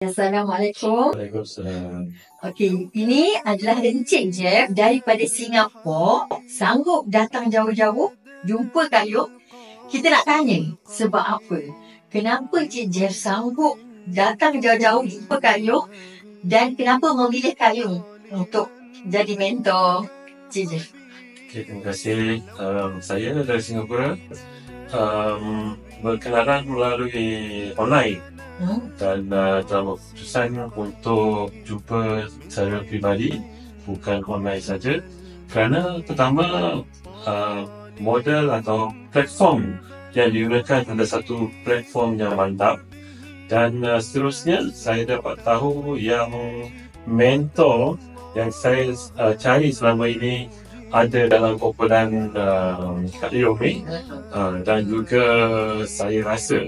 Assalamualaikum. Waalaikumsalam. Okey, ini adalah Encik Jeff daripada Singapura. Sanggup datang jauh-jauh jumpa Kak Yung. Kita nak tanya sebab apa? Kenapa Encik Jeff sanggup datang jauh-jauh jumpa Kak Yung dan kenapa memilih Kak Yung untuk jadi mentor Encik Jeff? Okay, terima kasih. Saya dari Singapura. Berkenalan melalui online dan telah berkeputusan untuk jumpa secara pribadi, bukan online saja, kerana pertama model atau platform yang digunakan adalah satu platform yang mantap, dan seterusnya saya dapat tahu yang mentor yang saya cari selama ini ada dalam kumpulan Kak Yung ni, dan juga saya rasa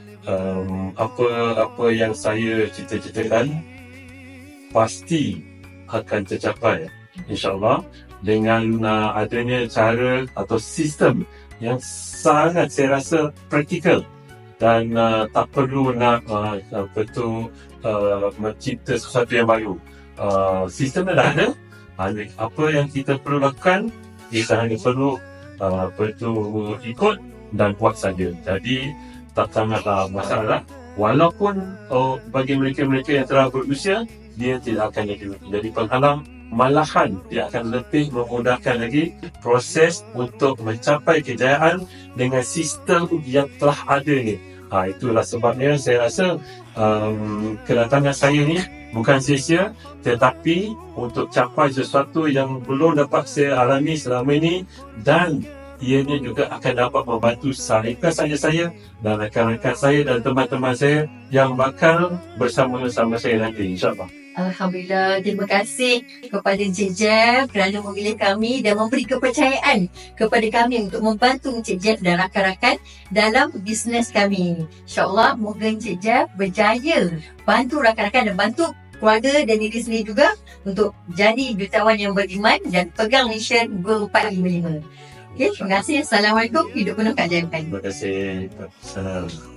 apa yang saya cita-citakan pasti akan tercapai, insyaAllah, dengan adanya cara atau sistem yang sangat saya rasa praktikal dan tak perlu nak mencipta sesuatu yang baru. Sistemnya dah ada. Apa yang kita perlu lakukan, kita hanya perlu ikut dan buat saja. Jadi tak sangatlah masalah. Walaupun bagi mereka-mereka yang telah berusia, dia tidak akan jadi penghalang, malahan dia akan lebih memudahkan lagi proses untuk mencapai kejayaan dengan sistem yang telah ada ni. Itulah sebabnya saya rasa kedatangan saya ni bukan sia-sia, tetapi untuk capai sesuatu yang belum dapat saya alami selama ini, dan ianya juga akan dapat membantu saya, bukan sahaja saya dan rakan-rakan saya dan teman-teman saya yang bakal bersama-sama saya nanti, insyaAllah. Alhamdulillah, terima kasih kepada Encik Jeff kerana memilih kami dan memberi kepercayaan kepada kami untuk membantu Encik Jeff dan rakan-rakan dalam bisnes kami. InsyaAllah, moga Encik Jeff berjaya bantu rakan-rakan dan bantu keluarga dan diri sendiri juga untuk jadi jutawan yang beriman dan pegang mission Goal 455. Okay, terima kasih. Assalamualaikum. Hidup penuh keajaiban. Terima kasih. Assalamualaikum.